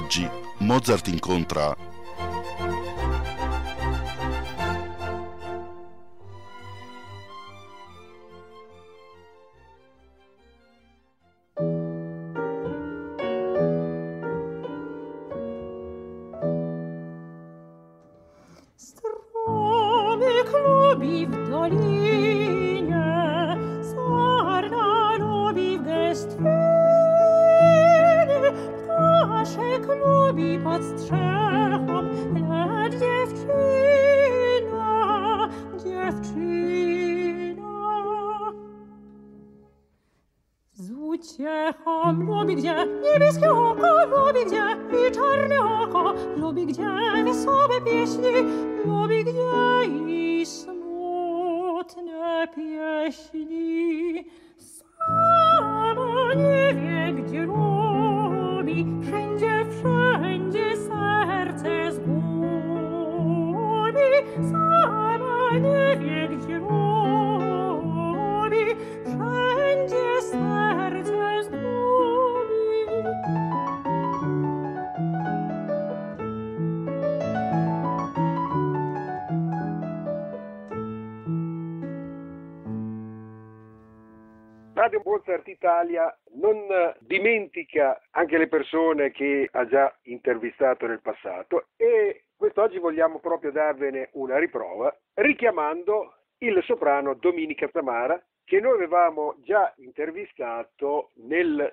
Oggi Mozart incontra Lubi gdzie niebieskie oko, lubi gdzie i czarne oko, lubi gdzie wesołe pieśni, lubi gdzie i smutne pieśni. Sama nie wie, gdzie lubi, wszędzie, wszędzie serce zgubi. Sama nie wie, gdzie lubi, wszędzie serce zgubi. Radio Mozart Italia non dimentica anche le persone che ha già intervistato nel passato e quest'oggi vogliamo proprio darvene una riprova richiamando il soprano Dominika Zamara che noi avevamo già intervistato nel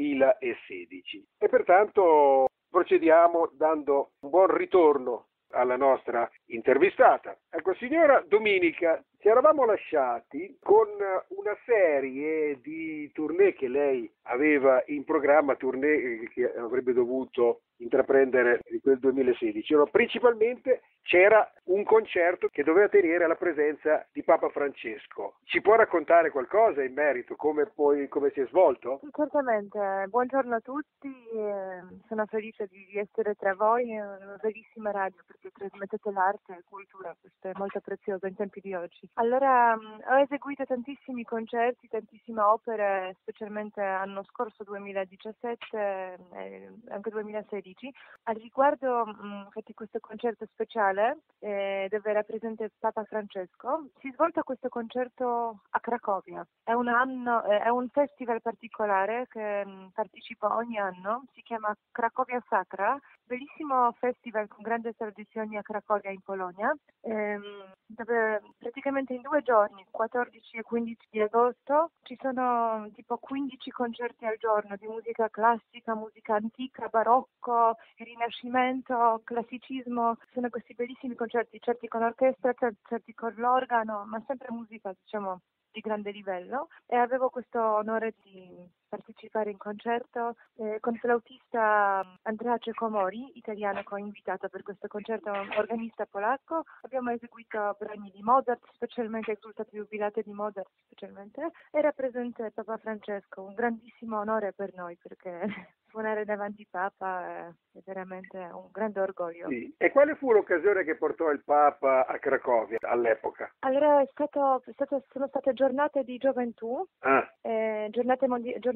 2016 e pertanto procediamo dando un buon ritorno alla nostra intervistata. Ecco, signora Dominika, ci eravamo lasciati con una serie di tournée che lei aveva in programma, tournée che avrebbe dovuto intraprendere in quel 2016. Allora, principalmente c'era un concerto che doveva tenere alla presenza di Papa Francesco. Ci può raccontare qualcosa in merito, come si è svolto? Certamente, buongiorno a tutti, sono felice di essere tra voi, è una bellissima radio perché trasmettete l'arte e cultura, questo è molto prezioso in tempi di oggi. Allora, ho eseguito tantissimi concerti, tantissime opere, specialmente l'anno scorso 2017 e anche 2016. Al riguardo, infatti, questo concerto speciale dove era presente Papa Francesco, si è svolto questo concerto a Cracovia. È un festival particolare che partecipo ogni anno, si chiama Cracovia Sacra, bellissimo festival con grandi tradizioni a Cracovia in Polonia, dove praticamente in 2 giorni, 14 e 15 di agosto, ci sono tipo 15 concerti al giorno di musica classica, musica antica, barocco, rinascimento, classicismo. Sono questi bellissimi concerti, certi con orchestra, certi con l'organo, ma sempre musica, diciamo, di grande livello, e avevo questo onore di partecipare in concerto con il flautista Andrea Cecomori, italiano che ho invitato per questo concerto, organista polacco. Abbiamo eseguito brani di Mozart, specialmente Exsultate Jubilate di Mozart, specialmente. Era presente Papa Francesco, un grandissimo onore per noi perché suonare davanti Papa è veramente un grande orgoglio. Sì. E quale fu l'occasione che portò il Papa a Cracovia all'epoca? Allora sono state giornate di gioventù, giornate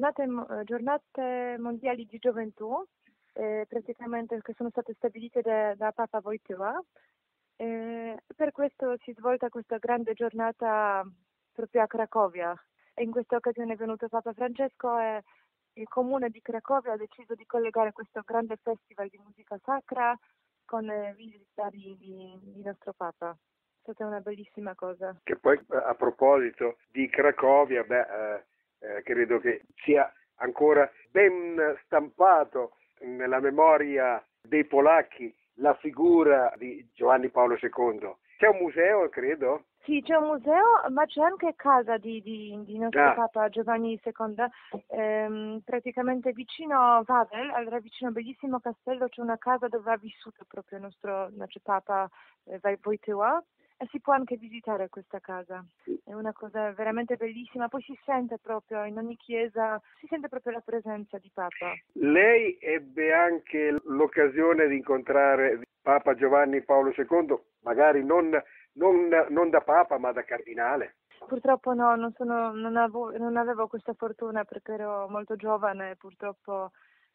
mondiali di gioventù, praticamente che sono state stabilite da Papa Wojtyła. Per questo si è svolta questa grande giornata proprio a Cracovia. E in questa occasione è venuto Papa Francesco e il comune di Cracovia ha deciso di collegare questo grande festival di musica sacra con visita di nostro Papa. È stata una bellissima cosa. Che poi, a proposito di Cracovia, credo che sia ancora ben stampato nella memoria dei polacchi la figura di Giovanni Paolo II. C'è un museo, credo? Sì, c'è un museo, ma c'è anche casa di nostro Papa Giovanni II, praticamente vicino a Wawel, allora vicino a un bellissimo castello, c'è una casa dove ha vissuto proprio il nostro Papa Wojtyła, e si può anche visitare questa casa. È una cosa veramente bellissima, poi si sente proprio in ogni chiesa, si sente proprio la presenza di Papa. Lei ebbe anche l'occasione di incontrare Papa Giovanni Paolo II, magari non da Papa ma da cardinale. Purtroppo no, non avevo questa fortuna perché ero molto giovane e purtroppo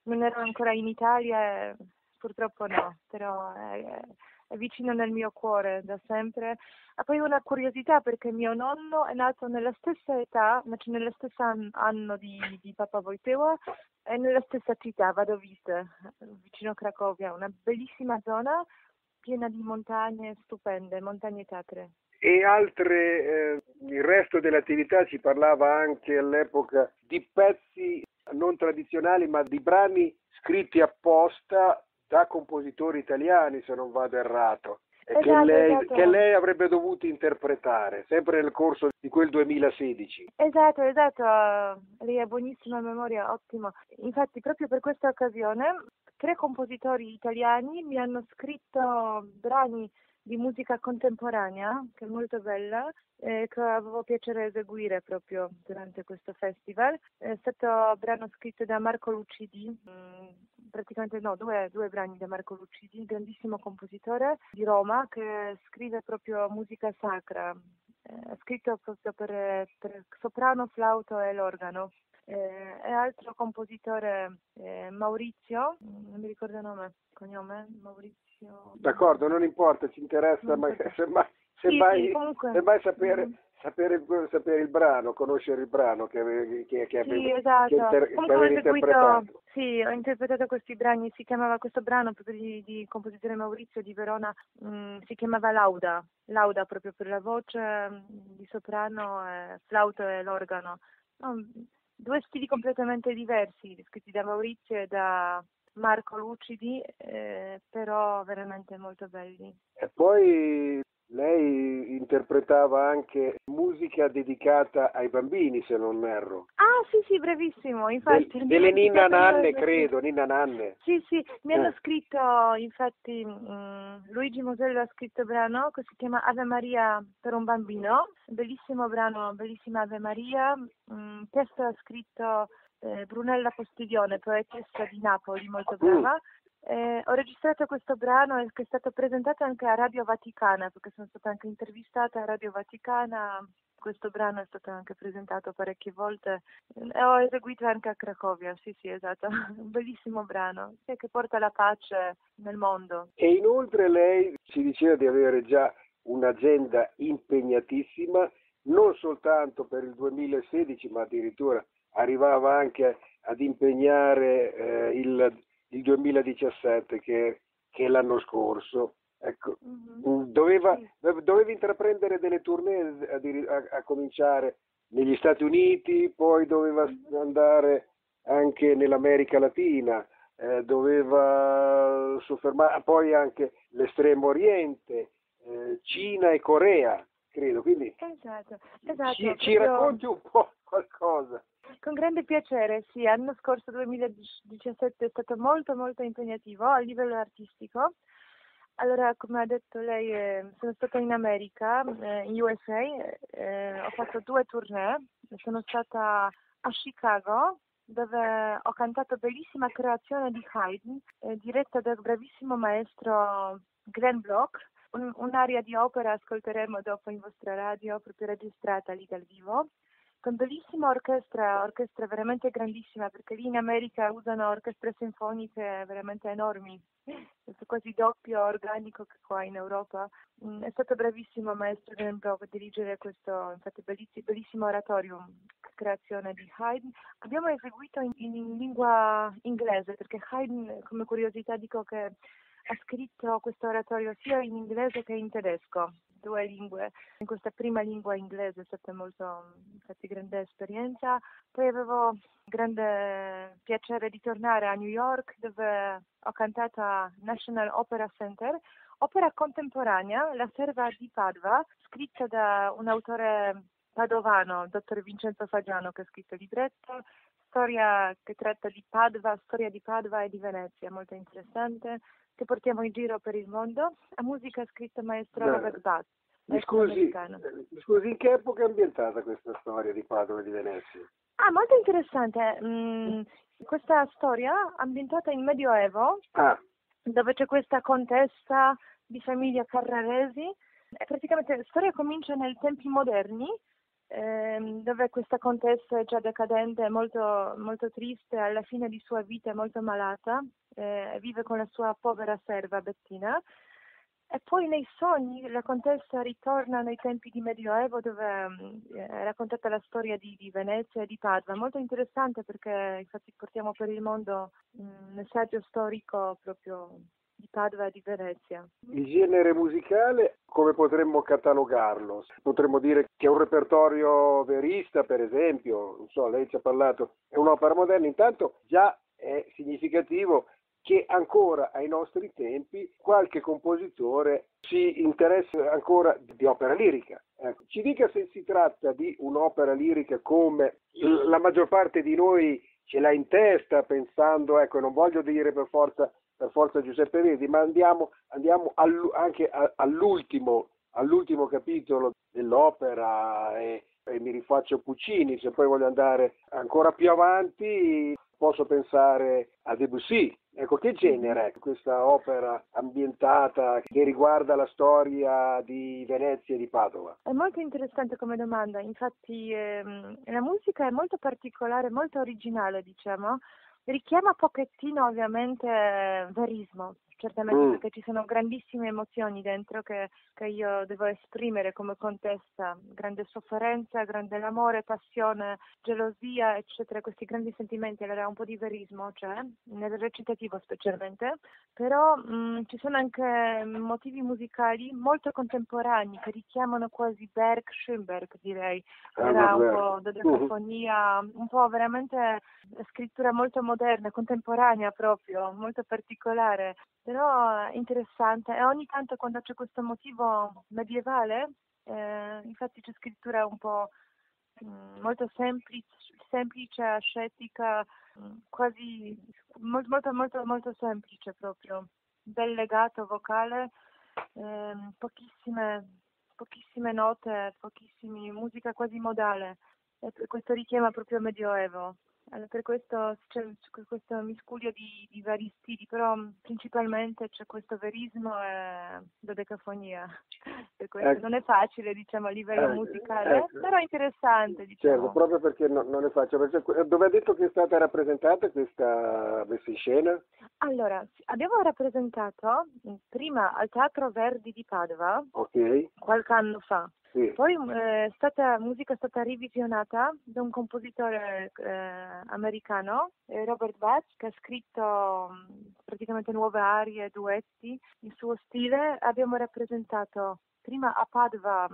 non ero ancora in Italia, purtroppo no, però è vicino nel mio cuore da sempre. Ha poi una curiosità perché mio nonno è nato nella stessa età, cioè nello stesso anno di Papa Wojtyła e nella stessa città, Wadowice, vicino a Cracovia, una bellissima zona piena di montagne stupende, montagne Tatre. E altre, il resto dell'attività ci parlava anche all'epoca di pezzi non tradizionali, ma di brani scritti apposta da compositori italiani, se non vado errato, Esatto. che lei avrebbe dovuto interpretare, sempre nel corso di quel 2016. Esatto, lei ha buonissima memoria, ottimo. Infatti proprio per questa occasione 3 compositori italiani mi hanno scritto brani di musica contemporanea, che è molto bella, che avevo piacere eseguire proprio durante questo festival. È stato un brano scritto da Marco Lucidi, praticamente no, due brani da Marco Lucidi, grandissimo compositore di Roma che scrive proprio musica sacra. Ha scritto proprio per soprano, flauto e l'organo. E altro compositore Maurizio, non mi ricordo il cognome, Maurizio. D'accordo, non importa, ci interessa, ma semmai sapere il brano, conoscere il brano che avevi interpretato. Sì, ho interpretato questi brani, questo brano proprio di compositore Maurizio di Verona, si chiamava Lauda proprio per la voce di soprano, flauto e l'organo. No, 2 stili completamente diversi, scritti da Maurizio e da Marco Lucidi, però veramente molto belli. E poi lei interpretava anche musica dedicata ai bambini, se non erro. Ah, sì, bravissimo, infatti. Delle Ninna Nanne, credo, Ninna Nanne. Sì, mi hanno scritto, infatti, Luigi Mosello ha scritto un brano che si chiama Ave Maria per un bambino, bellissimo brano, bellissima Ave Maria, testo ha scritto Brunella Postiglione, poetessa di Napoli, molto brava. Ho registrato questo brano che è stato presentato anche a Radio Vaticana, perché sono stata anche intervistata a Radio Vaticana. Questo brano è stato anche presentato parecchie volte e ho eseguito anche a Cracovia, sì, esatto, un bellissimo brano che porta la pace nel mondo. E inoltre lei ci diceva di avere già un'agenda impegnatissima, non soltanto per il 2016, ma addirittura arrivava anche ad impegnare il 2017 che è l'anno scorso. Ecco, dovevi intraprendere delle tournée a cominciare negli Stati Uniti, poi doveva andare anche nell'America Latina, doveva soffermare poi anche l'Estremo Oriente, Cina e Corea, credo. Quindi esatto. Ci racconti un po' qualcosa. Con grande piacere, sì, l'anno scorso 2017 è stato molto molto impegnativo a livello artistico. Allora, come ha detto lei, sono stata in America, in USA, ho fatto 2 tournée, sono stata a Chicago, dove ho cantato bellissima creazione di Haydn, diretta dal bravissimo maestro Glenn Block, un'aria di opera ascolteremo dopo in vostra radio, proprio registrata lì dal vivo, con bellissima orchestra veramente grandissima, perché lì in America usano orchestre sinfoniche veramente enormi, è quasi doppio organico che qua in Europa. È stato bravissimo il maestro Glenn Block a dirigere questo, infatti bellissimo oratorio, creazione di Haydn. Abbiamo eseguito in lingua inglese, perché Haydn, come curiosità dico che ha scritto questo oratorio sia in inglese che in tedesco, 2 lingue. In questa prima lingua inglese è stata infatti grande esperienza. Poi avevo grande piacere di tornare a New York, dove ho cantato a National Opera Center, opera contemporanea, La serva di Padova, scritta da un autore padovano, dottor Vincenzo Fagiano, che ha scritto il libretto, storia che tratta di Padova, storia di Padova e di Venezia, molto interessante, che portiamo in giro per il mondo. La musica ha scritto il maestro Robert Bass. Scusi, in che epoca è ambientata questa storia di Padova e di Venezia? Molto interessante. Questa storia ambientata in Medioevo, dove c'è questa contessa di famiglia Carraresi. Praticamente la storia comincia nei tempi moderni, dove questa contessa è già decadente, molto, molto triste, alla fine di sua vita è molto malata, vive con la sua povera serva Bettina. E poi nei sogni la contessa ritorna nei tempi di Medioevo, dove è raccontata la storia di Venezia e di Padova. Molto interessante, perché infatti portiamo per il mondo un messaggio storico proprio di Padova e di Venezia. Il genere musicale, come potremmo catalogarlo? Potremmo dire che è un repertorio verista, per esempio, non so, lei ci ha parlato, è un'opera moderna. Intanto già è significativo che ancora ai nostri tempi qualche compositore si interessa ancora di opera lirica. Ecco, ci dica se si tratta di un'opera lirica come la maggior parte di noi ce l'ha in testa, pensando, ecco, non voglio dire per forza Giuseppe Verdi, ma andiamo anche all'ultimo capitolo dell'opera e mi rifaccio Puccini. Se poi voglio andare ancora più avanti posso pensare a Debussy. Ecco, che genere è questa opera ambientata che riguarda la storia di Venezia e di Padova? È molto interessante come domanda, infatti la musica è molto particolare, molto originale, diciamo, richiama un pochettino ovviamente verismo, certamente, perché ci sono grandissime emozioni dentro che io devo esprimere come contessa, grande sofferenza, grande amore, passione, gelosia, eccetera, questi grandi sentimenti. Allora un po' di verismo c'è, nel recitativo specialmente, però ci sono anche motivi musicali molto contemporanei che richiamano quasi Berg, Schönberg, direi. Era un po' dodecafonia, un po' veramente scrittura molto moderna, contemporanea proprio, molto particolare, però interessante. E ogni tanto quando c'è questo motivo medievale, infatti c'è scrittura un po' molto semplice, ascetica, quasi molto semplice proprio, bel legato vocale, pochissime note, musica quasi modale, e questo richiama proprio Medioevo. Allora, per questo c'è questo miscuglio di vari stili, però principalmente c'è questo verismo e dodecafonia. Per questo non è facile, diciamo, a livello musicale, però è interessante, diciamo. Certo, proprio perché non è facile. Dove ha detto che è stata rappresentata questa messa in scena? Allora, abbiamo rappresentato prima al Teatro Verdi di Padova, qualche anno fa. Sì. Poi musica è stata revisionata da un compositore americano, Robert Batch, che ha scritto praticamente nuove arie, duetti, il suo stile. Abbiamo rappresentato prima a Padova,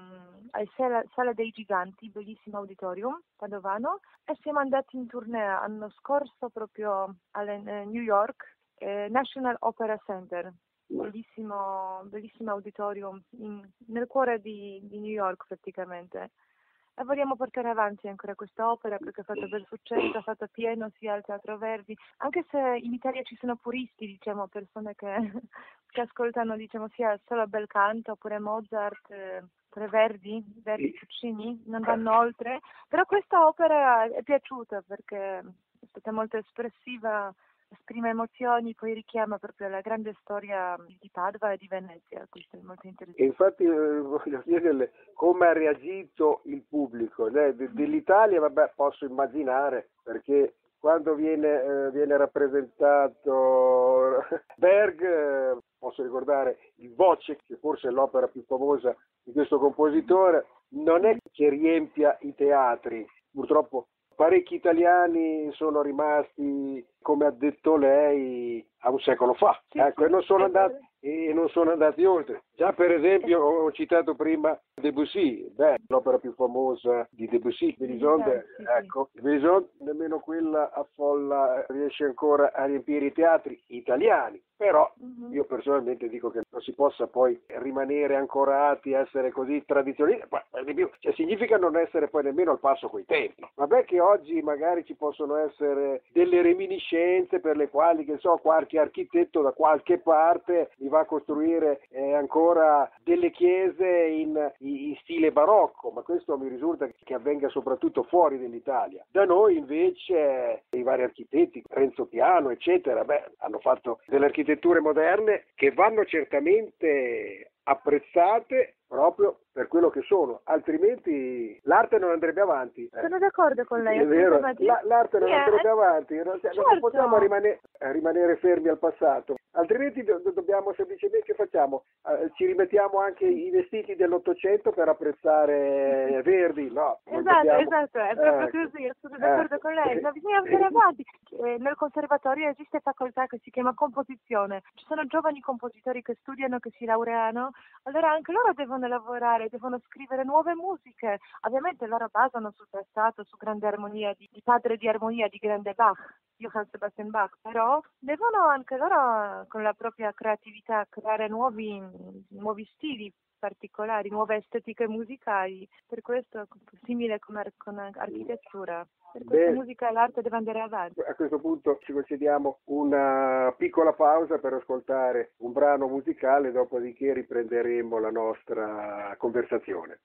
al Sala dei Giganti, bellissimo auditorium padovano, e siamo andati in tournée l'anno scorso proprio a New York, National Opera Center. Bellissimo auditorium nel cuore di New York praticamente, e vogliamo portare avanti ancora questa opera perché ha fatto bel successo, ha fatto pieno sia al Teatro Verdi, anche se in Italia ci sono puristi, diciamo, persone che ascoltano, diciamo, sia solo bel canto oppure Mozart, oppure Verdi, Puccini, non vanno oltre, però questa opera è piaciuta perché è stata molto espressiva, esprime emozioni, poi richiama proprio la grande storia di Padova e di Venezia. Questo è molto interessante. E infatti voglio chiederle come ha reagito il pubblico. Dell'Italia, vabbè, posso immaginare, perché quando viene rappresentato Berg, posso ricordare il Voce, che forse è l'opera più famosa di questo compositore, non è che riempia i teatri. Purtroppo parecchi italiani sono rimasti, come ha detto lei, a un secolo fa, ecco, e non sono andati oltre. Già per esempio ho citato prima Debussy, l'opera più famosa di Debussy, Mélisande, ecco, Mélisande, nemmeno quella affolla, riesce ancora a riempire i teatri italiani, però io personalmente dico che non si possa poi rimanere ancorati, essere così tradizionali, cioè significa non essere poi nemmeno al passo coi tempi. Vabbè che oggi magari ci possono essere delle reminiscenze per le quali, che so, qualche architetto da qualche parte mi va a costruire ancora delle chiese in stile barocco, ma questo mi risulta che avvenga soprattutto fuori dall'Italia. Da noi invece i vari architetti, Renzo Piano, eccetera, hanno fatto delle architetture moderne che vanno certamente apprezzate proprio per quello che sono, altrimenti l'arte non andrebbe avanti. Sono d'accordo con lei. È vero, assolutamente. l'arte non Sì, andrebbe avanti, non certo. possiamo rimanere fermi al passato, altrimenti dobbiamo semplicemente, che facciamo? Ci rimettiamo anche i vestiti dell'Ottocento per apprezzare Verdi? No. Esatto, è proprio così, sono d'accordo con lei, ma bisogna andare avanti. Nel conservatorio esiste facoltà che si chiama composizione, ci sono giovani compositori che studiano, che si laureano, allora anche loro devono lavorare, devono scrivere nuove musiche, ovviamente loro basano sul passato, su grande armonia, di padre di armonia, di grande Bach, Johann Sebastian Bach, però devono anche loro con la propria creatività creare nuovi stili particolari, nuove estetiche musicali, per questo simile con architettura. Per questa musica e l'arte deve andare avanti. A questo punto ci concediamo una piccola pausa per ascoltare un brano musicale, dopodiché riprenderemo la nostra conversazione.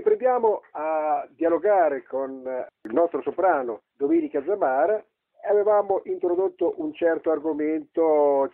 riprendiamo a dialogare con il nostro soprano Domenica Zamara. Avevamo introdotto un certo argomento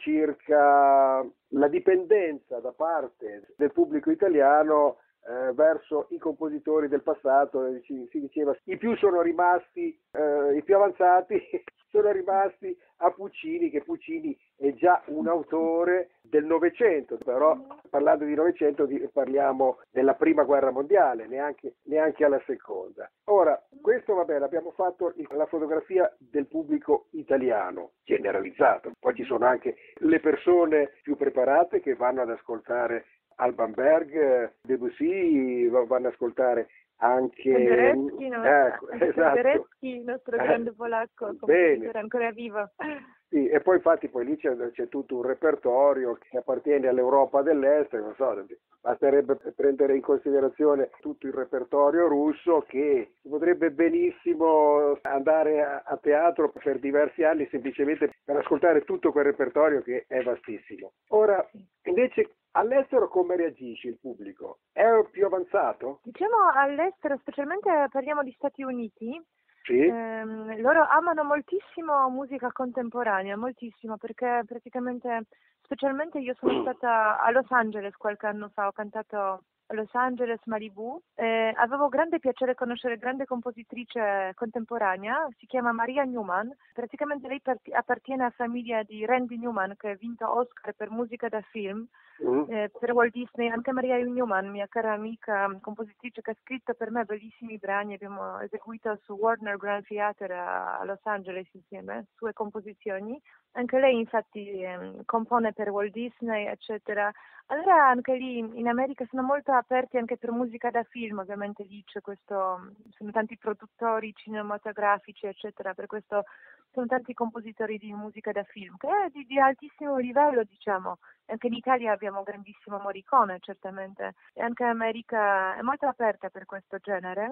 circa la dipendenza da parte del pubblico italiano verso i compositori del passato. Si diceva i più sono rimasti, i più avanzati sono rimasti a Puccini, che Puccini è già un autore del Novecento, però parlando di Novecento parliamo della Prima Guerra Mondiale, neanche alla Seconda. Ora, questo va bene, abbiamo fatto la fotografia del pubblico italiano, generalizzato, poi ci sono anche le persone più preparate che vanno ad ascoltare Alban Berg, Debussy, vanno ad ascoltare anche Penderecki, no? esatto. Penderecki, il nostro grande polacco, compositore ancora vivo. Sì, e poi infatti poi lì c'è tutto un repertorio che appartiene all'Europa dell'Est, non so, basterebbe prendere in considerazione tutto il repertorio russo, che si potrebbe benissimo andare a teatro per diversi anni semplicemente per ascoltare tutto quel repertorio che è vastissimo. Ora, invece, all'estero come reagisce il pubblico? È più avanzato? Diciamo all'estero, specialmente parliamo di Stati Uniti, Sì. loro amano moltissimo musica contemporanea, moltissimo, perché praticamente, specialmente io sono stata a Los Angeles qualche anno fa, ho cantato a Los Angeles, Malibu, avevo grande piacere conoscere grande compositrice contemporanea, si chiama Maria Newman, praticamente lei appartiene alla famiglia di Randy Newman, che ha vinto Oscar per musica da film, per Walt Disney. Anche Maria Newman, mia cara amica compositrice, che ha scritto per me bellissimi brani, abbiamo eseguito su Warner Grand Theatre a Los Angeles insieme, sue composizioni. Anche lei infatti compone per Walt Disney, eccetera. Allora anche lì in America sono molto aperti anche per musica da film, ovviamente lì c'è questo, sono tanti produttori cinematografici, eccetera, per questo sono tanti compositori di musica da film, che è di altissimo livello, diciamo. Anche in Italia abbiamo grandissimo Morricone, certamente, e anche America è molto aperta per questo genere.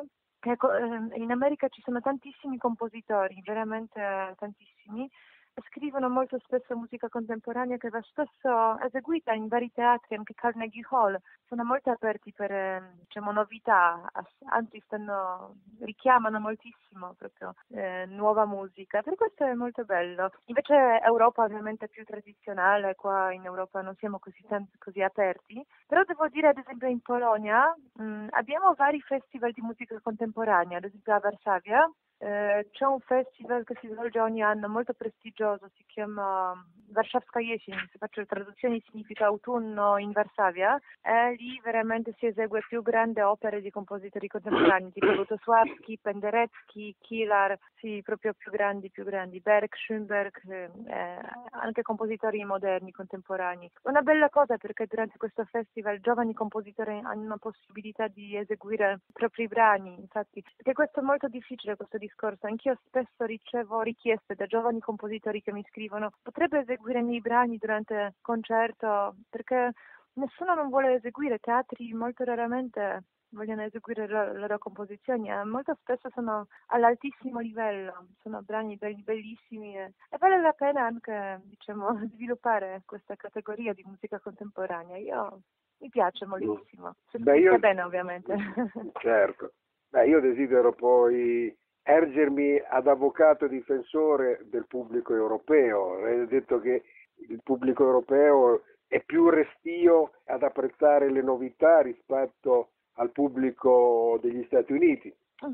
In America ci sono tantissimi compositori, veramente tantissimi, e scrivono molto spesso musica contemporanea che va spesso eseguita in vari teatri, anche Carnegie Hall. Sono molto aperti per diciamo, novità, anzi richiamano moltissimo proprio nuova musica, per questo è molto bello. Invece Europa ovviamente è più tradizionale, qua in Europa non siamo così aperti, però devo dire ad esempio in Polonia abbiamo vari festival di musica contemporanea, ad esempio a Varsavia. C'è un festival che si svolge ogni anno molto prestigioso, si chiama Warszawska Jesień, se faccio le traduzioni significa autunno in Varsavia, e lì veramente si esegue più grandi opere di compositori contemporanei tipo Lutosławski, Penderecki, Kilar, sì, proprio più grandi, Berg, Schönberg, anche compositori moderni, contemporanei. Una bella cosa perché durante questo festival giovani compositori hanno la possibilità di eseguire i propri brani, infatti, perché questo è molto difficile, questo discorso. Anch'io spesso ricevo richieste da giovani compositori che mi scrivono: potrebbe eseguire i miei brani durante il concerto? Perché nessuno non vuole eseguire, teatri molto raramente vogliono eseguire le loro composizioni, molto spesso sono all'altissimo livello, sono brani bellissimi e vale la pena anche diciamo sviluppare questa categoria di musica contemporanea. Mi piace moltissimo, se scritta bene ovviamente. Certo, io desidero poi ergermi ad avvocato difensore del pubblico europeo. Hai detto che il pubblico europeo è più restio ad apprezzare le rispetto al pubblico degli Stati Uniti.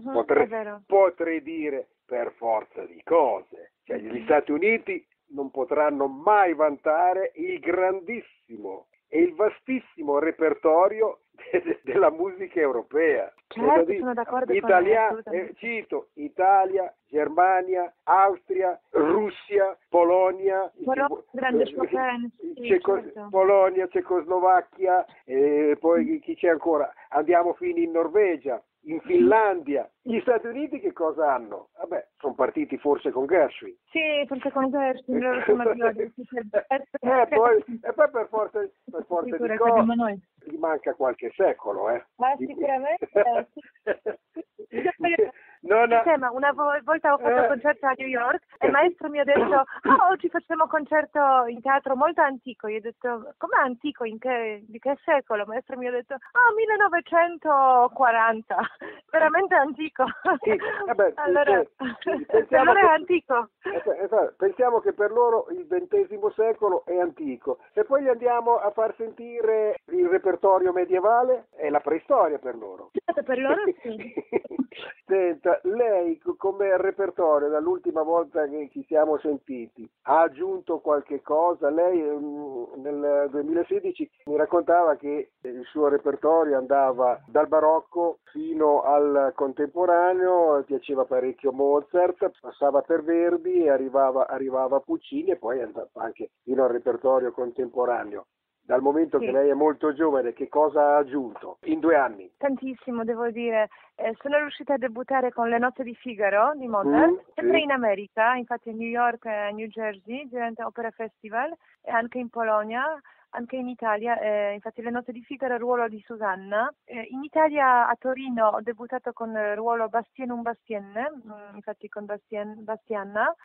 Potrei dire per forza di cose, cioè gli Stati Uniti non potranno mai vantare il grandissimo e il vastissimo repertorio della musica europea. Certo, sono d'accordo cito Italia, Germania, Austria, Russia, Polonia, grande Chopin, certo. Polonia, Cecoslovacchia, poi chi c'è ancora? Andiamo fino in Norvegia, in Finlandia. Gli Stati Uniti che cosa hanno? Vabbè, sono partiti forse con Gershwin. Sì, forse con Gershwin, loro sono poi per forza di cose gli manca qualche secolo, Ma sicuramente. No, Ma una volta ho fatto concerto a New York e il maestro mi ha detto oggi facciamo concerto in teatro molto antico. Io ho detto com'è antico? Di che secolo? Il maestro mi ha detto 1940, veramente antico. Sì, allora, pensiamo per loro è antico. Pensiamo che per loro il XX secolo è antico e poi gli andiamo a far sentire il repertorio medievale, è la preistoria per loro. Per loro sì. Senta, lei come repertorio dall'ultima volta che ci siamo sentiti ha aggiunto qualche cosa? Lei nel 2016 mi raccontava che il suo repertorio andava dal barocco fino al contemporaneo, piaceva parecchio Mozart, passava per Verdi e arrivava a Puccini e poi andava anche fino al repertorio contemporaneo. Dal momento che lei è molto giovane, che cosa ha aggiunto in 2 anni? Tantissimo, devo dire. Sono riuscita a debuttare con Le notte di Figaro di Mozart, sempre in America, infatti a New York e a New Jersey, durante Opera Festival, e anche in Polonia, anche in Italia, infatti Le notte di Figaro, il ruolo di Susanna. In Italia, a Torino, ho debuttato con il ruolo Bastien un Bastienne, infatti con Bastianna.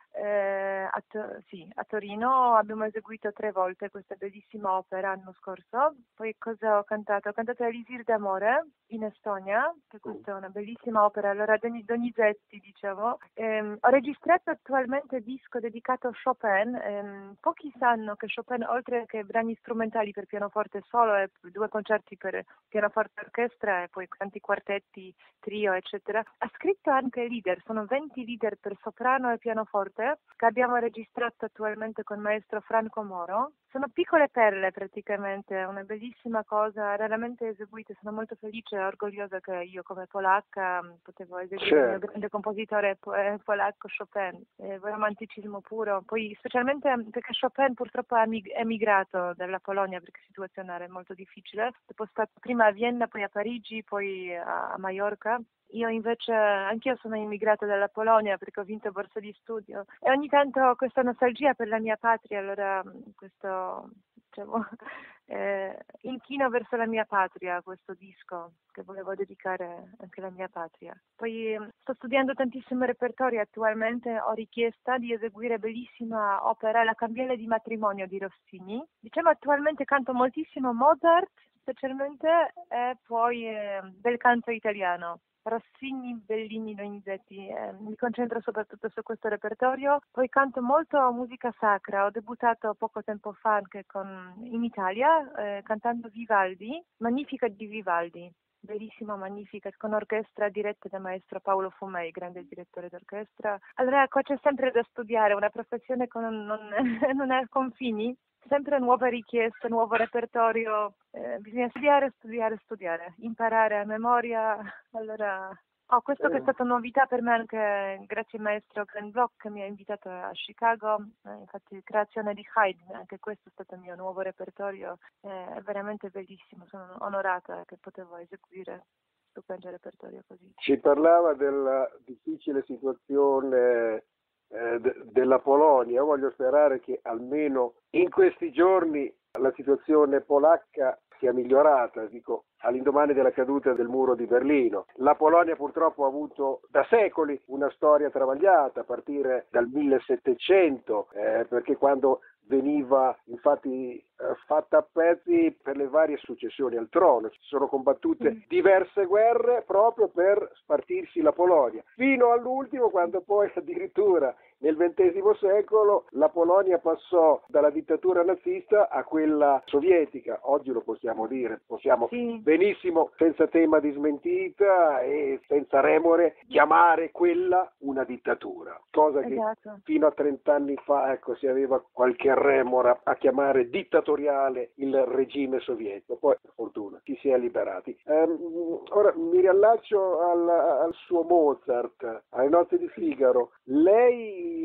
A Torino abbiamo eseguito 3 volte questa bellissima opera l'anno scorso. Poi cosa ho cantato? Ho cantato Elisir d'amore in Estonia, che questa è una bellissima opera, allora Donizetti, diciamo. Ho registrato attualmente il disco dedicato a Chopin. Pochi sanno che Chopin, oltre che brani strumentali per pianoforte solo e 2 concerti per pianoforte e orchestra e poi tanti quartetti, trio, eccetera, ha scritto anche leader, sono 20 leader per soprano e pianoforte che abbiamo registrato attualmente con il maestro Franco Moro. Sono piccole perle praticamente, una bellissima cosa, raramente eseguite. Sono molto felice e orgogliosa che io come polacca potevo eseguire il mio grande compositore polacco Chopin, romanticismo puro. Poi specialmente perché Chopin purtroppo è emigrato dalla Polonia perché la situazione era molto difficile. Dopo è stato prima a Vienna, poi a Parigi, poi a Maiorca. Io invece, anch'io sono immigrata dalla Polonia perché ho vinto borsa di studio e ogni tanto ho questa nostalgia per la mia patria, allora questo, diciamo, inchino verso la mia patria questo disco che volevo dedicare anche alla mia patria. Poi sto studiando tantissimo repertorio attualmente, ho richiesta di eseguire bellissima opera La cambiale di matrimonio di Rossini. Diciamo attualmente canto moltissimo Mozart, specialmente, e poi bel canto italiano. Rossini, Bellini, Donizetti, mi concentro soprattutto su questo repertorio, poi canto molto musica sacra, ho debuttato poco tempo fa anche in Italia cantando Vivaldi, Magnificat di Vivaldi, bellissima Magnificat, con orchestra diretta da maestro Paolo Fumei, grande direttore d'orchestra. Allora qua c'è sempre da studiare, una professione che non ha confini. Sempre nuove richieste, nuovo repertorio, bisogna studiare, imparare a memoria. Allora, questo che è stata novità per me anche grazie al maestro Glenn Block che mi ha invitato a Chicago, infatti creazione di Haydn, anche questo è stato il mio nuovo repertorio, è veramente bellissimo, sono onorata che potevo eseguire stupendo repertorio così. Ci parlava della difficile situazione della Polonia. Voglio sperare che almeno in questi giorni la situazione polacca sia migliorata, dico, all'indomani della caduta del muro di Berlino. La Polonia purtroppo ha avuto da secoli una storia travagliata, a partire dal 1700, perché quando veniva infatti fatta a pezzi per le varie successioni al trono. Si sono combattute diverse guerre proprio per spartirsi la Polonia, fino all'ultimo quando poi addirittura nel XX secolo la Polonia passò dalla dittatura nazista a quella sovietica. Oggi lo possiamo dire, possiamo benissimo, senza tema di smentita e senza remore, chiamare quella una dittatura, cosa che fino a 30 anni fa si aveva qualche remora a chiamare dittatoriale il regime sovietico. Poi per fortuna ci si è liberati. Ora mi riallaccio al suo Mozart, alle notte di Figaro. Lei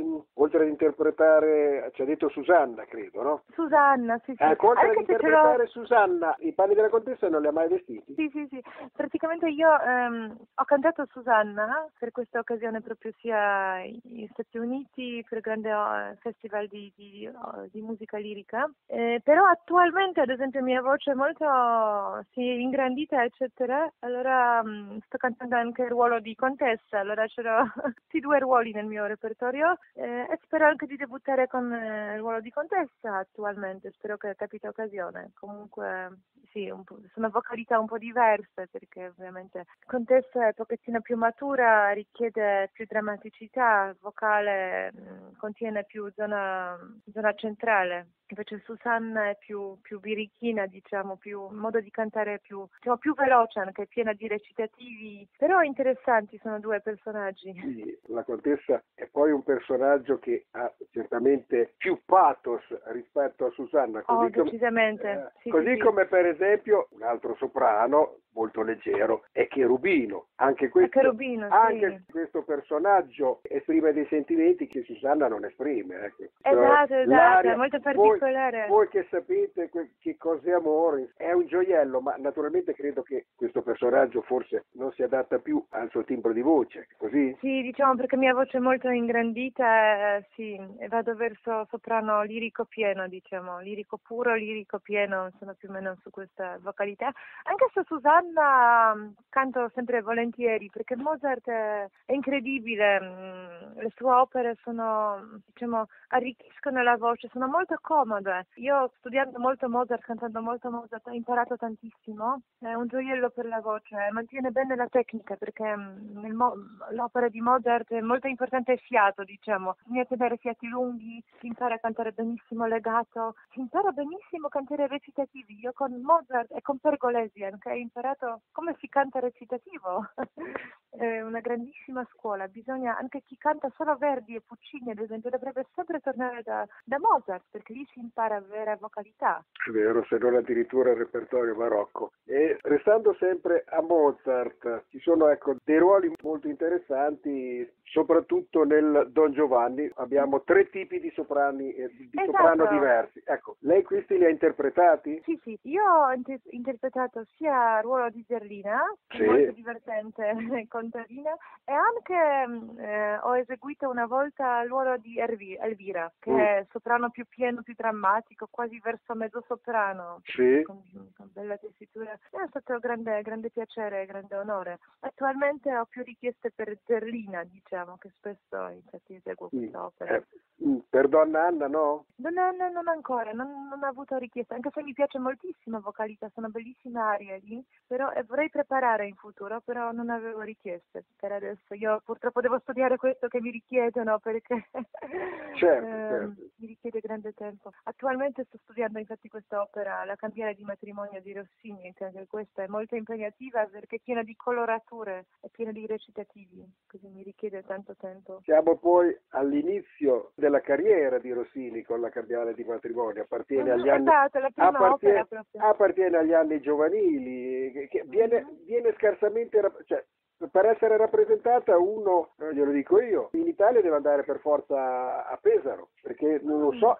oltre ad interpretare, ci ha detto Susanna, credo, no? Susanna, sì, sì. Ecco, oltre ad Anche se ce l'ho... interpretare Susanna, i panni della contessa non li ha mai vestiti? Sì, sì, sì. Praticamente io ho cantato Susanna per questa occasione proprio sia negli Stati Uniti per il grande festival di musica lirica, però attualmente ad esempio mia voce è molto ingrandita eccetera, allora sto cantando anche il ruolo di contessa, allora ce l'ho tutti 2 ruoli nel mio repertorio e spero anche di debuttare con il ruolo di contessa attualmente, spero che capiti occasione. Comunque sì, sono vocalità un po' diverse perché ovviamente contessa è un pochettino più matura, richiede più drammaticità vocale, contiene più zona centrale. Invece Susanna è più birichina, diciamo, più modo di cantare più veloce, anche piena di recitativi, però interessanti sono 2 personaggi. Sì, la contessa è poi un personaggio che ha certamente più pathos rispetto a Susanna, così decisamente. Sì, così sì, come per esempio un altro soprano molto leggero è Cherubino. Anche questo, questo personaggio esprime dei sentimenti che Susanna non esprime. Ecco. Esatto, è molto particolare. Voi che sapete che cos'è amore, è un gioiello, ma naturalmente credo che questo personaggio forse non si adatta più al suo timbro di voce, così? Sì, diciamo perché mia voce è molto ingrandita, sì, e vado verso soprano lirico pieno, diciamo, lirico puro, lirico pieno, sono più o meno su questa vocalità. Anche se Susanna canto sempre volentieri perché Mozart è incredibile, le sue opere sono, diciamo, arricchiscono la voce, sono molto comode. Io studiando molto Mozart, cantando molto Mozart, ho imparato tantissimo, è un gioiello per la voce, mantiene bene la tecnica perché l'opera di Mozart è molto importante il fiato, diciamo, bisogna tenere fiati lunghi, si impara a cantare benissimo legato, si impara benissimo a cantare recitativi. Io con Mozart e con Pergolesi anche ho imparato come si canta recitativo. È una grandissima scuola, bisogna, anche chi canta solo Verdi e Puccini ad esempio dovrebbe sempre tornare da Mozart perché lì si impara vera vocalità. È vero, se non addirittura il repertorio barocco. E restando sempre a Mozart, ci sono dei ruoli molto interessanti, soprattutto nel Don Giovanni. Abbiamo 3 tipi di soprani Esatto. soprano diversi. Ecco, lei questi li ha interpretati? Sì, sì, io ho interpretato sia il ruolo di Zerlina, sì, molto divertente, contadina, e anche ho eseguito una volta il ruolo di Elvira, che è soprano più pieno, più drammatico, quasi verso mezzo soprano, sì, con bella tessitura. È stato grande piacere, grande onore. Attualmente ho più richieste per Zerlina, diciamo, che spesso infatti eseguo questa opera. Per Donna Anna no? Non ancora, non ho avuto richieste, anche se mi piace moltissimo vocalità, sono bellissime arie lì, però vorrei preparare in futuro, però non avevo richieste per adesso. Io purtroppo devo studiare questo che mi richiedono perché certo. mi richiede grande tempo. Attualmente sto studiando infatti quest'opera, La cambiale di matrimonio di Rossini, che anche questa è molto impegnativa perché è piena di colorature, è piena di recitativi, così mi richiede tanto tempo. Siamo poi all'inizio della carriera di Rossini con La cambiale di matrimonio, appartiene agli anni, esatto, la prima opera proprio. appartiene agli anni giovanili, che viene scarsamente, cioè per essere rappresentata uno, glielo dico io, in Italia deve andare per forza a Pesaro, perché non lo so,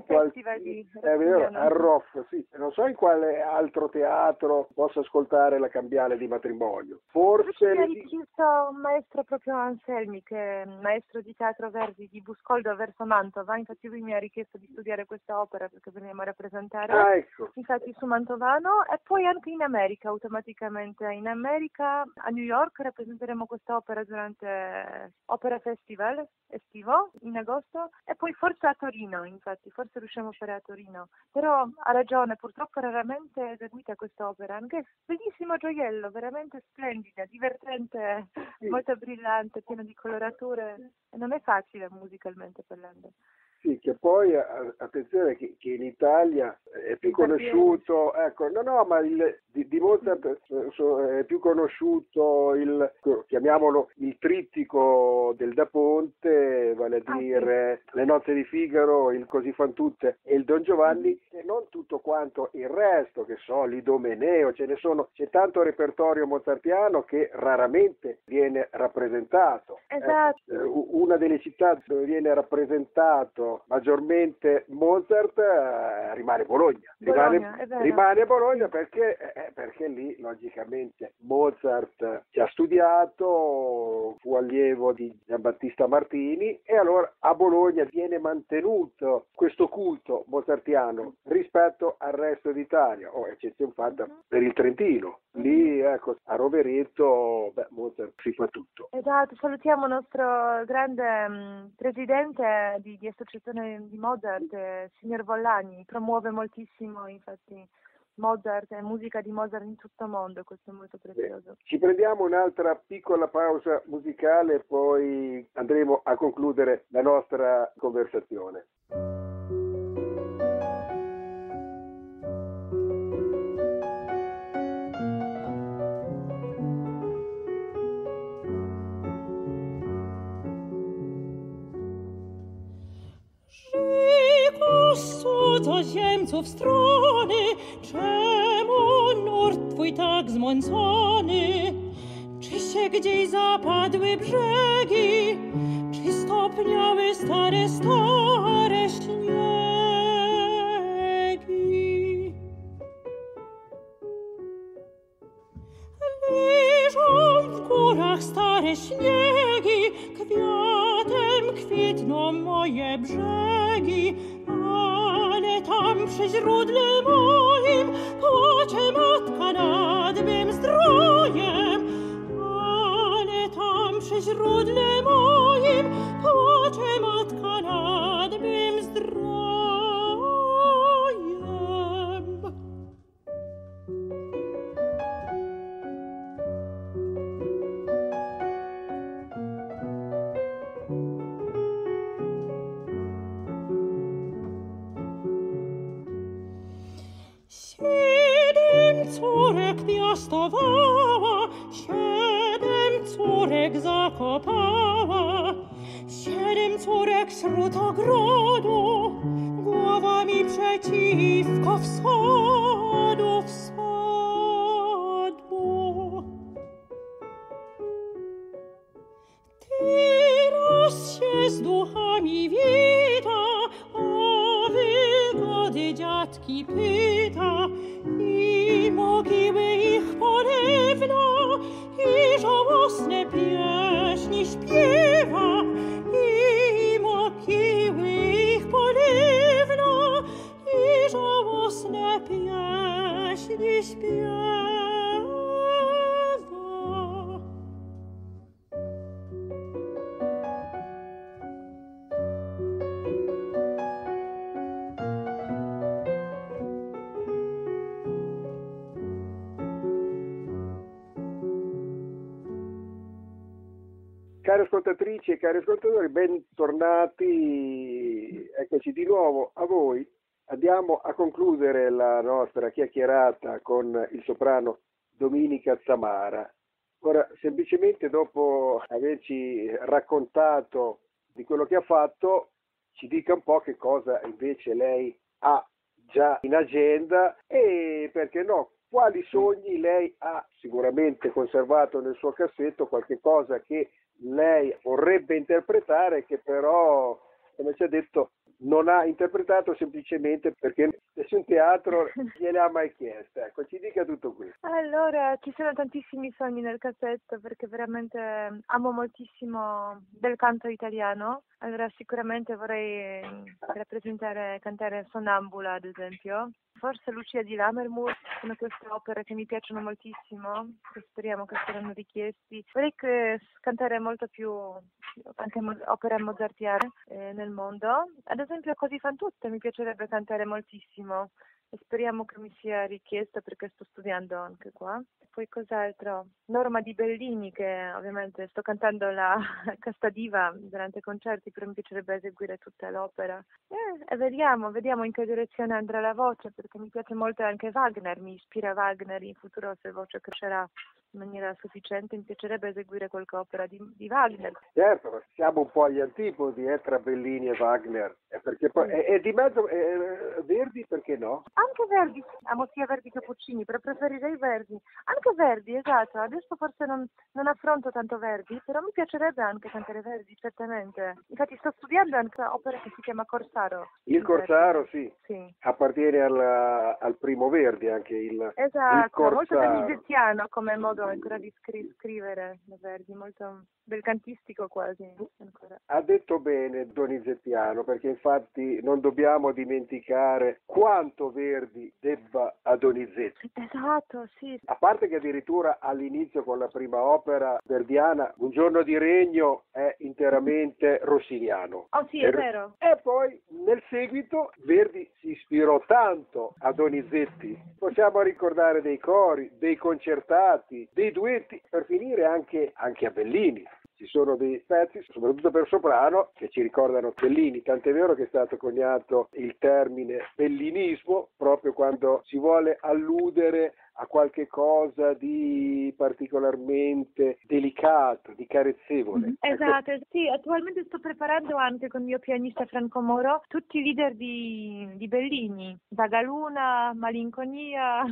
è vero, al ROF, sì, non so in quale altro teatro possa ascoltare La cambiale di matrimonio. Forse mi ha richiesto un maestro proprio Anselmi, che è maestro di teatro Verdi di Buscoldo verso Mantova, infatti lui mi ha richiesto di studiare questa opera perché veniamo a rappresentare, ecco. Infatti su Mantovano, e poi anche in America automaticamente, in America a New York rappresenteremo questa opera durante Opera Festival estivo in agosto e poi forse a Torino, infatti forse riusciamo a fare a Torino, però ha ragione, purtroppo raramente eseguita questa opera, anche bellissimo gioiello, veramente splendida, divertente, molto brillante, piena di colorature e non è facile musicalmente parlando. Sì, che poi attenzione che in Italia è più conosciuto, ecco, no, ma di Mozart è più conosciuto chiamiamolo il trittico del Da Ponte, vale a dire Le nozze di Figaro, il Così fan tutte e il Don Giovanni, e non tutto quanto il resto, che so, l'Idomeneo, c'è tanto repertorio mozartiano che raramente viene rappresentato. Esatto. Una delle città dove viene rappresentato maggiormente Mozart rimane Bologna. Rimane Bologna perché lì logicamente Mozart ci ha studiato, fu allievo di Giambattista Martini, e allora a Bologna viene mantenuto questo culto mozartiano rispetto al resto d'Italia, eccezione fatta per il Trentino. Lì, ecco, a Rovereto, Mozart si fa tutto. Esatto, salutiamo il nostro grande presidente di associazione di Mozart, signor Vollani, promuove moltissimo, infatti, Mozart e musica di Mozart in tutto il mondo, questo è molto prezioso. Ci prendiamo un'altra piccola pausa musicale e poi andremo a concludere la nostra conversazione. Do ziemców strony, czemu nurt twój tak zmącony? Czy się gdzieś zapadły brzegi, czy stopniały stare śniegi? Leżą w górach stare śniegi, kwiatem kwitną moje brzegi, ale tam przy źródle moim płacze matka nad mym zdrojem, ale tam przy źródle moim płacze matka nad mym zdrojem. Córek piastowała, 7 córek zakopała, 7 córek wśród ogrodu, głowami przeciwko wschodu. Teraz się z duchami wita, o wygody dziadki pyta, i mogiły ich polewna, i żałosne pieśni śpiewa, i mogiły ich polewna, i żałosne pieśni śpiewa. Cari ascoltatrici e cari ascoltatori, bentornati, eccoci di nuovo a voi. Andiamo a concludere la nostra chiacchierata con il soprano Dominica Zamara. Ora, semplicemente dopo averci raccontato di quello che ha fatto, ci dica un po' che cosa invece lei ha già in agenda e, perché no, quali sogni lei ha sicuramente conservato nel suo cassetto, qualche cosa che lei vorrebbe interpretare che però, come ci ha detto, non ha interpretato semplicemente perché nessun teatro gliene ha mai chiesto. Ecco, ci dica tutto questo. Allora, ci sono tantissimi sogni nel cassetto perché veramente amo moltissimo del canto italiano. Allora sicuramente vorrei cantare Sonnambula, ad esempio. Forse Lucia di Lammermoor, sono queste opere che mi piacciono moltissimo, che speriamo che saranno richiesti. Vorrei cantare molto più anche opere mozartiane nel mondo. Ad esempio Così fan tutte mi piacerebbe cantare moltissimo. e speriamo che mi sia richiesta perché sto studiando anche qua. Poi cos'altro? Norma di Bellini, che ovviamente sto cantando la Casta Diva durante i concerti, però mi piacerebbe eseguire tutta l'opera. E vediamo in che direzione andrà la voce, perché mi piace molto anche Wagner, mi ispira Wagner. In futuro, se la voce crescerà in maniera sufficiente, mi piacerebbe eseguire qualche opera di Wagner. Certo, ma siamo un po' agli antipodi tra Bellini e Wagner, perché poi è di mezzo Verdi, perché no? Anche Verdi, amo sia Verdi che Puccini, però preferirei Verdi. Anche Verdi, esatto, adesso forse non affronto tanto Verdi, però mi piacerebbe anche cantare Verdi, certamente. Infatti sto studiando anche un'opera che si chiama Corsaro. Il Corsaro, sì. Sì. Appartiene al primo Verdi anche il Esatto, Corsaro. molto donizettiano come modo ancora di scrivere Verdi, molto belcantistico quasi. Ancora. Ha detto bene Donizettiano, perché infatti non dobbiamo dimenticare quanto Verdi debba a Donizetti. Esatto, sì. A parte che addirittura all'inizio con la prima opera verdiana, Un giorno di regno è interamente rossiniano. Oh sì, è vero. E poi nel seguito Verdi si ispirò tanto a Donizetti. Possiamo ricordare dei cori, dei concertati, dei duetti, per finire anche a Bellini. Ci sono dei pezzi, soprattutto per soprano, che ci ricordano Bellini, tant'è vero che è stato coniato il termine bellinismo proprio quando si vuole alludere a qualche cosa di particolarmente delicato, di carezzevole. Esatto, sì, attualmente sto preparando anche con il mio pianista Franco Moro tutti i leader di Bellini, Vagaluna, Malinconia,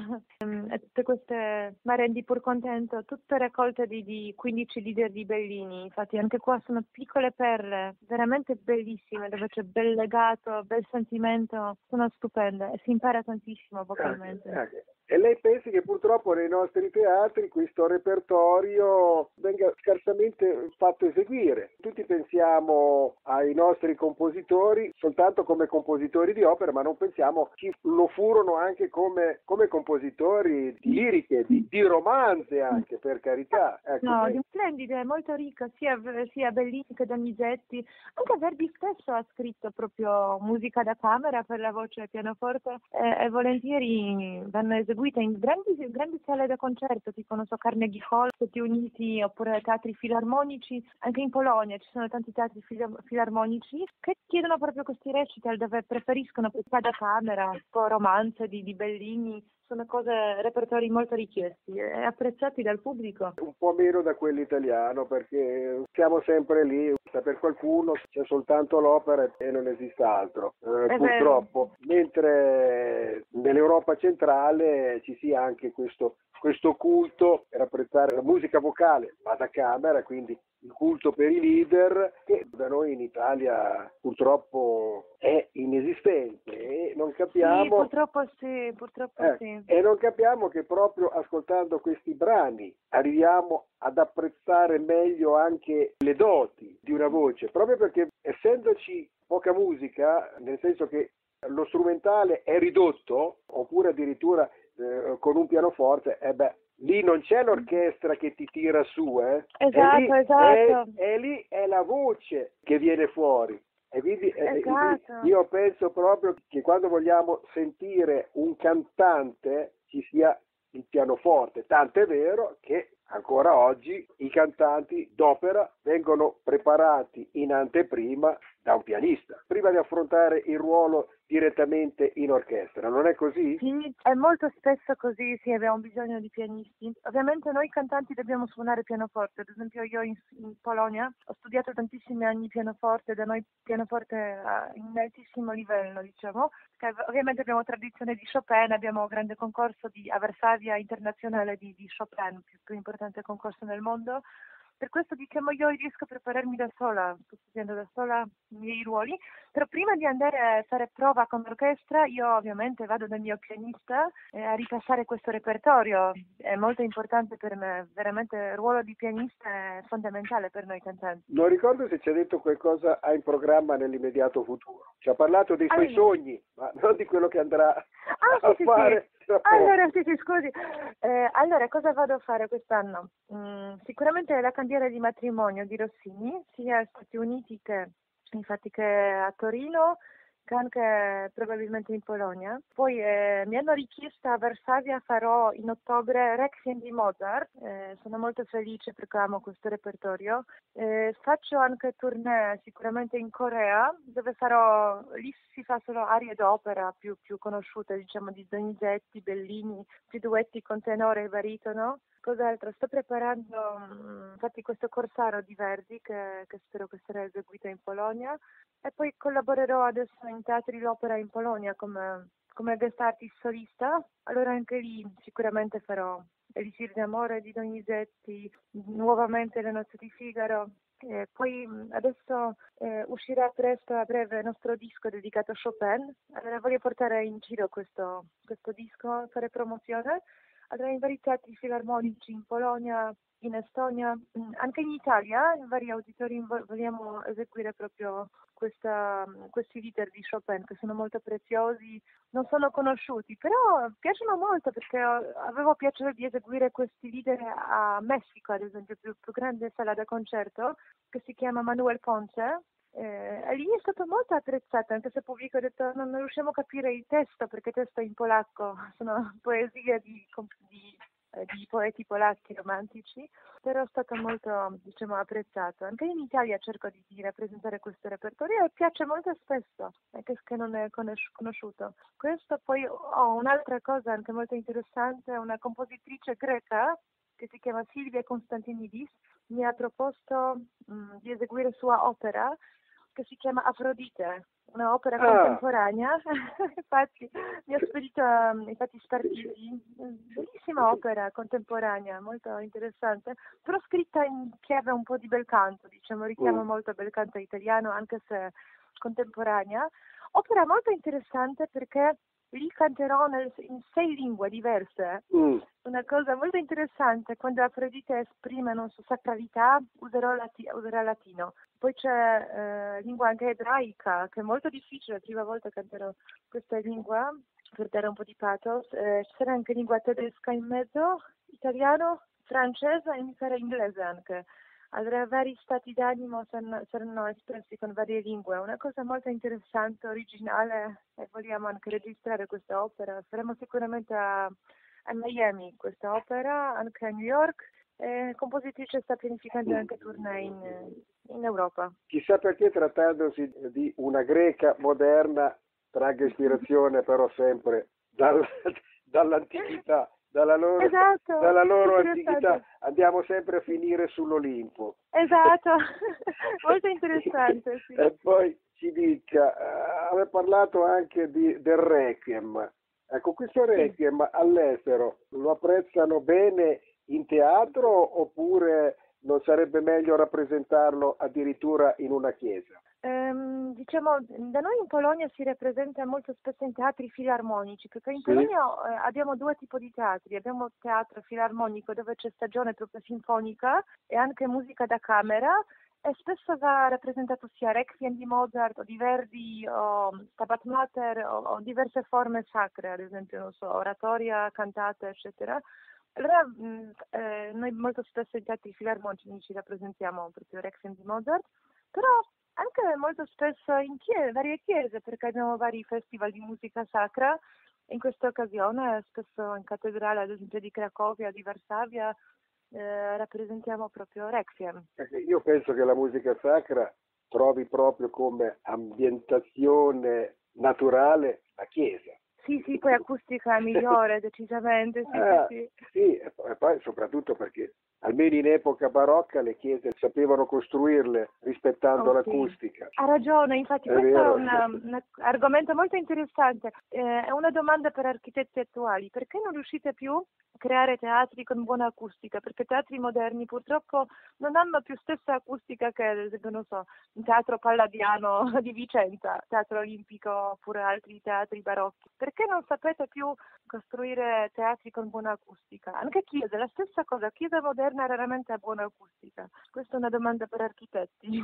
e tutte queste Ma rendi pur contento, tutte raccolte di 15 leader di Bellini. Infatti anche qua sono piccole perle, veramente bellissime, dove c'è bel legato, bel sentimento, sono stupende e si impara tantissimo vocalmente. E lei pensi che purtroppo nei nostri teatri questo repertorio venga scarsamente fatto eseguire? Tutti pensiamo ai nostri compositori soltanto come compositori di opere, ma non pensiamo chi lo furono anche come compositori di liriche, di romanze anche, per carità. Ecco, No, splendida, molto ricca, sia Bellini che Donizetti. Anche Verdi stesso ha scritto proprio musica da camera per la voce e pianoforte e volentieri vanno eseguite in grandi sale da concerto, tipo non so, Carnegie Hall, Stati Uniti, oppure teatri filarmonici. Anche in Polonia ci sono tanti teatri filarmonici che chiedono proprio questi recital dove preferiscono musica da camera, un po' romanze di Bellini. Sono repertori molto richiesti e apprezzati dal pubblico. Un po' meno da quello italiano, perché siamo sempre lì, per qualcuno c'è soltanto l'opera e non esiste altro, purtroppo. Mentre nell'Europa centrale ci sia anche questo culto per apprezzare la musica vocale, ma da camera, quindi il culto per i leader, che da noi in Italia purtroppo è inesistente e non capiamo. Sì, purtroppo sì. E non capiamo che proprio ascoltando questi brani arriviamo ad apprezzare meglio anche le doti di una voce, proprio perché essendoci poca musica, nel senso che lo strumentale è ridotto, oppure addirittura con un pianoforte, lì non c'è l'orchestra che ti tira su, Esatto, esatto. E lì è la voce che viene fuori. E quindi esatto. Io penso proprio che quando vogliamo sentire un cantante ci sia il pianoforte, tant'è vero che ancora oggi i cantanti d'opera vengono preparati in anteprima da un pianista, prima di affrontare il ruolo direttamente in orchestra, non è così? Sì, è molto spesso così, sì, abbiamo bisogno di pianisti. Ovviamente noi cantanti dobbiamo suonare pianoforte, ad esempio io in Polonia ho studiato tantissimi anni pianoforte, da noi pianoforte in altissimo livello, diciamo, perché ovviamente abbiamo tradizione di Chopin, abbiamo un grande concorso a Varsavia internazionale di Chopin, più importante concorso nel mondo. Per questo diciamo io riesco a prepararmi da sola, sto studiando da sola i miei ruoli, però prima di andare a fare prova con l'orchestra io ovviamente vado dal mio pianista a ripassare questo repertorio, è molto importante per me, veramente il ruolo di pianista è fondamentale per noi cantanti. Non ricordo se ci ha detto qualcosa ha in programma nell'immediato futuro, ci ha parlato dei suoi sogni, ma non di quello che andrà a fare. Sì. Allora, sì, scusi. Allora, cosa vado a fare quest'anno? Sicuramente la candiera di matrimonio di Rossini, sia agli Stati Uniti che a Torino, che anche probabilmente in Polonia. Poi mi hanno richiesto a Varsavia, farò in ottobre Requiem di Mozart, sono molto felice perché amo questo repertorio. Faccio anche tournée sicuramente in Corea, dove lì si fa solo arie d'opera più conosciute, diciamo, di Donizetti, Bellini, più duetti con tenore e baritono. Cos'altro? Sto preparando infatti questo Corsaro di Verdi che spero che sarà eseguito in Polonia, e poi collaborerò adesso in teatri d'opera in Polonia come guest artist solista. Allora anche lì sicuramente farò Elisir d'amore di Donizetti, nuovamente Le nozze di Figaro. Poi adesso uscirà presto, a breve, il nostro disco dedicato a Chopin. Allora voglio portare in giro questo disco, fare promozione. Allora in vari teatri filarmonici in Polonia, in Estonia, anche in Italia, in vari auditori vogliamo eseguire proprio questi lieder di Chopin, che sono molto preziosi, non sono conosciuti, però piacciono molto, perché avevo piacere di eseguire questi lieder a Messico, ad esempio, più grande sala da concerto, che si chiama Manuel Ponce. E lì è stato molto apprezzato, anche se il pubblico ha detto non riusciamo a capire il testo, perché il testo è in polacco, sono poesie di poeti polacchi romantici, però è stato molto, diciamo, apprezzato. Anche in Italia cerco di rappresentare questo repertorio e piace molto spesso, anche se non è conosciuto. Questo. Poi ho un'altra cosa anche molto interessante, una compositrice greca che si chiama Silvia Konstantinidis, mi ha proposto di eseguire sua opera che si chiama Afrodite, una opera contemporanea. Infatti mi ha spedito infatti spartiti, bellissima opera contemporanea, molto interessante, però scritta in chiave un po' di bel canto, diciamo, richiama molto bel canto italiano, anche se contemporanea. Opera molto interessante perché lì canterò in 6 lingue diverse. Una cosa molto interessante, quando Afrodite esprime, non so, sacralità, userà latino. Poi c'è lingua anche ebraica, che è molto difficile, la prima volta canterò questa lingua, per dare un po' di pathos. C'era anche lingua tedesca in mezzo, italiano, francese e mi pare inglese anche. Allora vari stati d'animo saranno espressi con varie lingue, una cosa molto interessante, originale, e vogliamo anche registrare questa opera. Saremo sicuramente a Miami questa opera, anche a New York. La compositrice sta pianificando anche tournée in Europa. Chissà perché, trattandosi di una greca moderna, tragga ispirazione però sempre dall'antichità. Dalla loro antichità andiamo sempre a finire sull'Olimpo. Esatto, molto interessante. Sì. E poi ci dica, aveva parlato anche del Requiem. Ecco, questo Requiem all'estero lo apprezzano bene in teatro, oppure non sarebbe meglio rappresentarlo addirittura in una chiesa? Diciamo, da noi in Polonia si rappresenta molto spesso in teatri filarmonici, perché in Polonia abbiamo 2 tipi di teatri. Abbiamo teatro filarmonico dove c'è stagione proprio sinfonica e anche musica da camera, e spesso va rappresentato sia Requiem di Mozart o di Verdi o Stabat Mater o diverse forme sacre, ad esempio, non so, oratoria, cantata, eccetera. Allora noi molto spesso in teatri filarmonici rappresentiamo proprio Requiem di Mozart, però anche molto spesso in varie chiese, perché abbiamo vari festival di musica sacra. In questa occasione, spesso in cattedrale, ad esempio di Cracovia, di Varsavia, rappresentiamo proprio Requiem. Io penso che la musica sacra trovi proprio come ambientazione naturale la chiesa. Sì, poi acustica migliore, decisamente. Sì, e poi soprattutto perché almeno in epoca barocca le chiese sapevano costruirle rispettando l'acustica. Ha ragione, infatti questo è un argomento molto interessante. È una domanda per architetti attuali: perché non riuscite più a creare teatri con buona acustica? Perché teatri moderni purtroppo non hanno più stessa acustica che, ad esempio, non so, il Teatro Palladiano di Vicenza, Teatro Olimpico, oppure altri teatri barocchi. Perché non sapete più costruire teatri con buona acustica? Anche chiese, la stessa cosa, chiesa moderna raramente ha buona acustica. Questa è una domanda per architetti.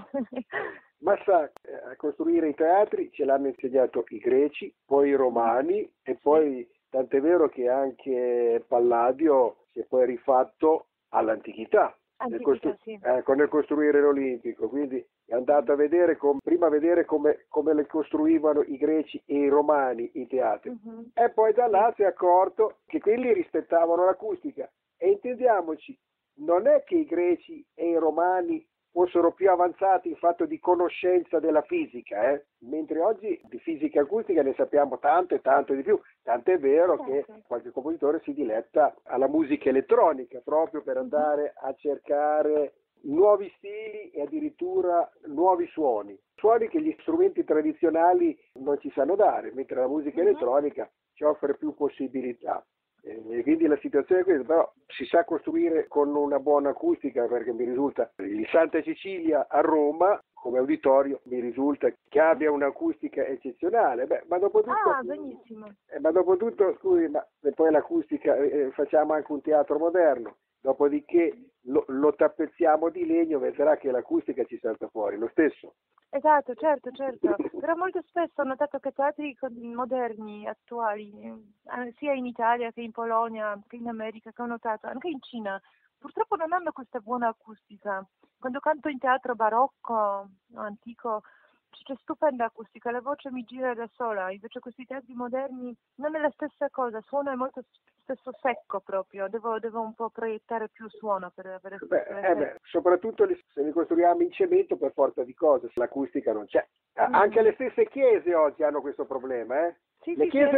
Ma sa, a costruire i teatri ce l'hanno insegnato i greci, poi i romani, e poi tant'è vero che anche Palladio si è poi rifatto all'antichità. Antichità, sì. nel costruire l'Olimpico, quindi è andato a vedere prima a vedere come le costruivano i greci e i romani i teatri, e poi da là si è accorto che quelli rispettavano l'acustica. E intendiamoci, non è che i greci e i romani fossero più avanzati in fatto di conoscenza della fisica, mentre oggi di fisica acustica ne sappiamo tanto e tanto di più, tant'è vero che qualche compositore si diletta alla musica elettronica proprio per andare a cercare nuovi stili e addirittura nuovi suoni che gli strumenti tradizionali non ci sanno dare, mentre la musica elettronica ci offre più possibilità. E quindi la situazione è questa, però si sa costruire con una buona acustica, perché mi risulta il Santa Cecilia a Roma come uditorio mi risulta che abbia un'acustica eccezionale. Ma dopo tutto, benissimo. Ma dopo tutto, scusi, ma poi l'acustica facciamo anche un teatro moderno, dopodiché lo tappezziamo di legno, vedrà che l'acustica ci salta fuori lo stesso. Esatto, certo, però molto spesso ho notato che teatri moderni, attuali, sia in Italia che in Polonia, che in America, che ho notato, anche in Cina, purtroppo non hanno questa buona acustica. Quando canto in teatro barocco, antico, c'è stupenda acustica, la voce mi gira da sola, invece questi teatri moderni non è la stessa cosa, suono è molto spesso secco proprio, devo un po' proiettare più suono per avere soprattutto se li costruiamo in cemento per forza di cose, se l'acustica non c'è. Anche le stesse chiese oggi hanno questo problema, le chiese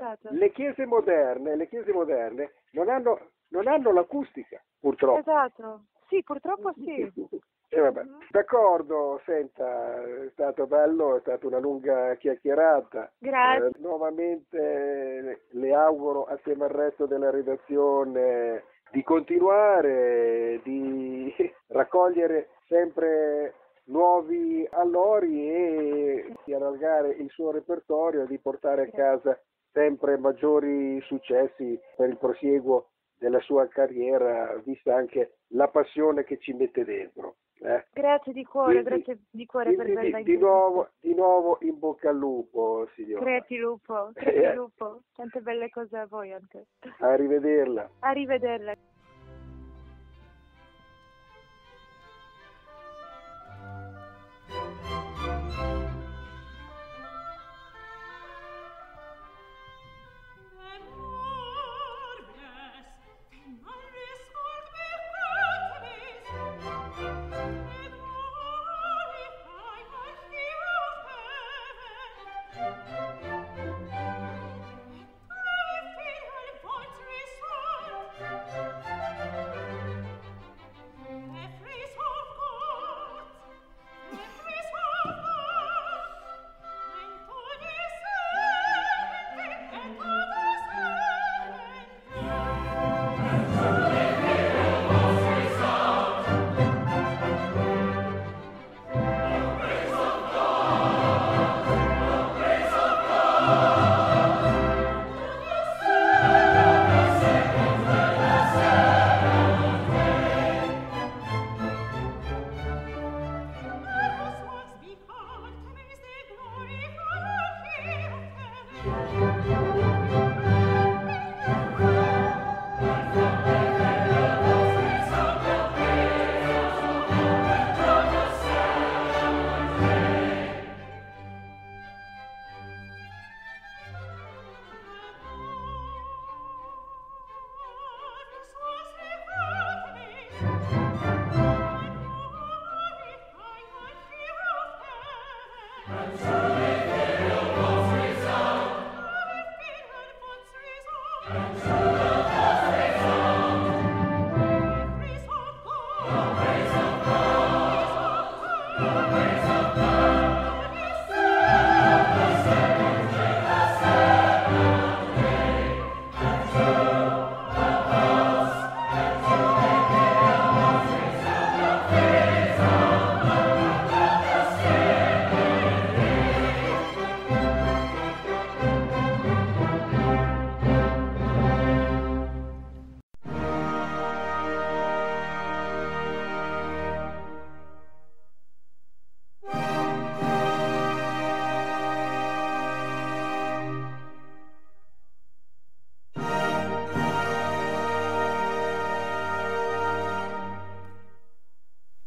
moderne non hanno l'acustica, purtroppo. Esatto, sì, purtroppo sì. D'accordo, senta, è stato bello, è stata una lunga chiacchierata. Grazie. Nuovamente le auguro assieme al resto della redazione di continuare, di raccogliere sempre nuovi allori e di allargare il suo repertorio e di portare a casa sempre maggiori successi per il prosieguo della sua carriera, vista anche la passione che ci mette dentro. Grazie di cuore, per averla di nuovo in bocca al lupo, signora. Crepi lupo, tante belle cose a voi anche. Arrivederla. Arrivederla. Thank you.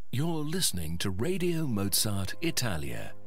You're listening to Radio Mozart Italia.